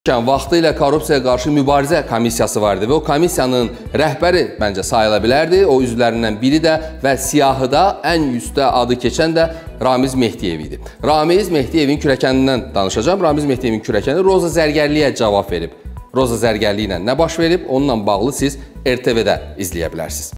Vaxtilə korrupsiyaya qarşı mübarizə komissiyası var idi və o komissiyanın rəhbəri məncə sayıla bilərdi. O üzvlərindən biri də və siyahıda ən üstdə adı keçən də Ramiz Mehdiyev idi. Ramiz Mehdiyevin kürəkənindən danışacağım. Ramiz Mehdiyevin kürəkəni Roza Zərgərliyə cavab verib. Roza Zərgərliyi ilə nə baş verib? Onunla bağlı siz RTV-də izləyə bilərsiniz.